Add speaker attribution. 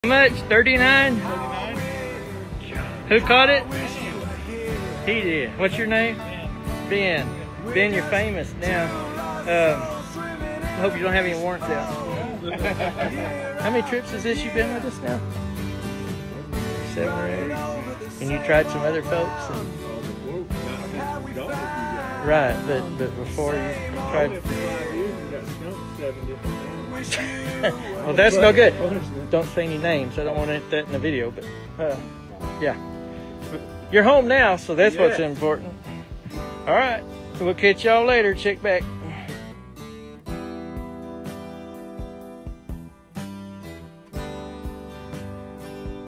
Speaker 1: How much? 39? Who caught it? He did. What's your name? Ben. Ben, you're famous now. I hope you don't have any warrants out. How many trips has this you been with us now? 7 or 8. And you tried some other folks? Right, but before you tried... Well, that's no good. Don't say any names. I don't want that in the video, but yeah. You're home now, so that's what's important. All right. We'll catch y'all later. Check back.